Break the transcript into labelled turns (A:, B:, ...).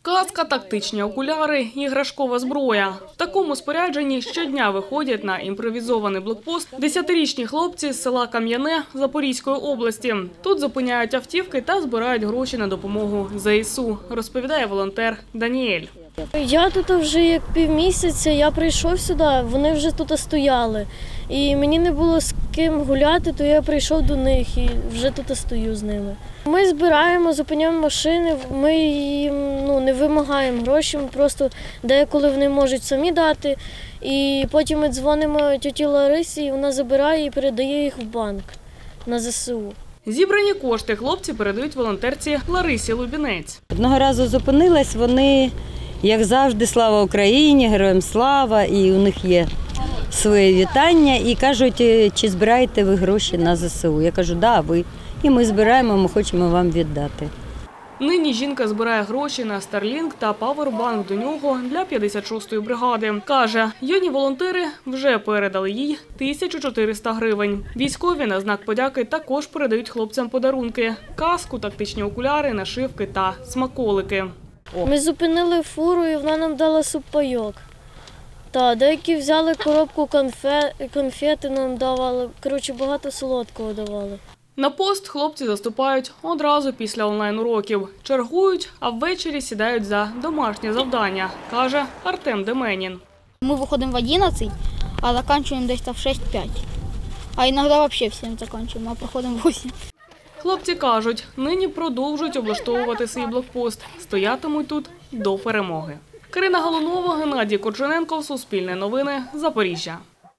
A: Каска, тактичні окуляри, іграшкова зброя. В такому спорядженні щодня виходять на імпровізований блокпост 10-річні хлопці з села Кам'яне Запорізької області. Тут зупиняють автівки та збирають гроші на допомогу ЗСУ, розповідає волонтер Даніель.
B: Я тут вже як півмісяця, я прийшов сюди, вони вже тут стояли. І мені не було з ким гуляти, то я прийшов до них і вже тут стою з ними. Ми збираємо, зупиняємо машини, ми їм не вимагаємо гроші, ми просто деколи вони можуть самі дати. І потім ми дзвонимо тіті Ларисі, і вона забирає і передає їх в банк на ЗСУ.
A: Зібрані кошти хлопці передають волонтерці Ларисі Лубінець.
C: Одного разу зупинилась, вони, як завжди, слава Україні, героям слава, і у них є своє вітання. І кажуть, чи збираєте ви гроші на ЗСУ? Я кажу, да, ви. І ми збираємо, ми хочемо вам віддати.
A: Нині жінка збирає гроші на Starlink та павербанк до нього для 56-ї бригади. Каже, юні волонтери вже передали їй 1400 гривень. Військові на знак подяки також передають хлопцям подарунки – каску, тактичні окуляри, нашивки та смаколики.
B: Ми зупинили фуру і вона нам дала сухпайок. Деякі взяли коробку конфети нам давали, багато солодкого давали.
A: На пост хлопці заступають одразу після онлайн-уроків. Чергують, а ввечері сідають за домашнє завдання, каже Артем Деменін.
D: Ми виходимо в 11, а закінчуємо десь в 6-5. А іноді взагалі в 7 закінчуємо, а приходимо в 8.
A: Хлопці кажуть, нині продовжують облаштовувати свій блокпост. Стоятимуть тут до перемоги. Карина Галунова, Геннадій Корчененко, Суспільне новини, Запоріжжя.